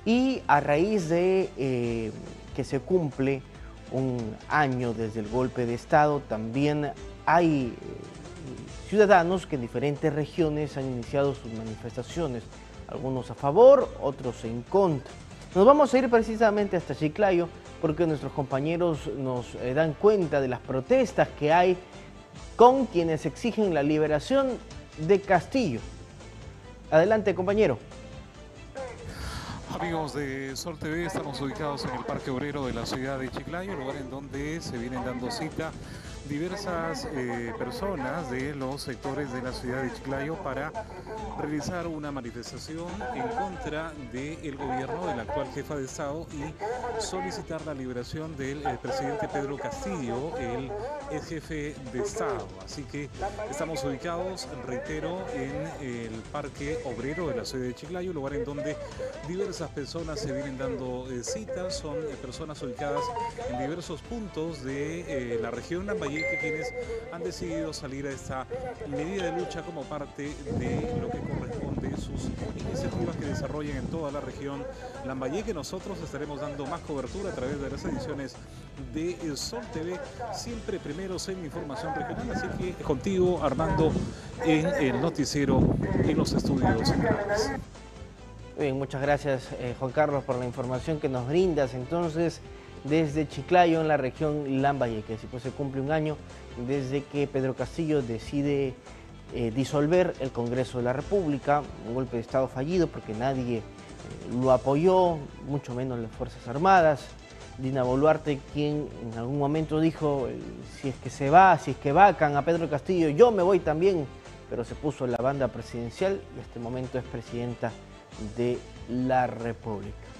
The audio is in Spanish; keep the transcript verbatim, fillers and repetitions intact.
Y a raíz de eh, que se cumple un año desde el golpe de Estado, también hay eh, ciudadanos que en diferentes regiones han iniciado sus manifestaciones, algunos a favor, otros en contra. Nos vamos a ir precisamente hasta Chiclayo porque nuestros compañeros nos eh, dan cuenta de las protestas que hay con quienes exigen la liberación de Castillo. Adelante, compañero. Amigos de Sol T V, estamos ubicados en el Parque Obrero de la ciudad de Chiclayo, lugar en donde se vienen dando cita diversas eh, personas de los sectores de la ciudad de Chiclayo para realizar una manifestación en contra del gobierno de la actual jefa de Estado y solicitar la liberación del eh, presidente Pedro Castillo, el ex jefe de Estado. Así que estamos ubicados, reitero, en el Parque Obrero de la ciudad de Chiclayo, lugar en donde diversas personas se vienen dando eh, citas, son eh, personas ubicadas en diversos puntos de eh, la región Lambayeque, quienes han decidido salir a esta medida de lucha como parte de lo que corresponde a sus iniciativas que desarrollan en toda la región Lambayeque. Nosotros estaremos dando más cobertura a través de las ediciones de Sol T V, siempre primeros en información regional, así que contigo, Armando, en el noticiero en los estudios centrales. Bien, muchas gracias eh, Juan Carlos por la información que nos brindas entonces desde Chiclayo en la región Lambayeque. Así pues se cumple un año desde que Pedro Castillo decide eh, disolver el Congreso de la República, un golpe de Estado fallido porque nadie eh, lo apoyó, mucho menos las Fuerzas Armadas. Dina Boluarte, quien en algún momento dijo, eh, si es que se va, si es que vacan a Pedro Castillo, yo me voy también, pero se puso en la banda presidencial y hasta el momento es presidenta de la República.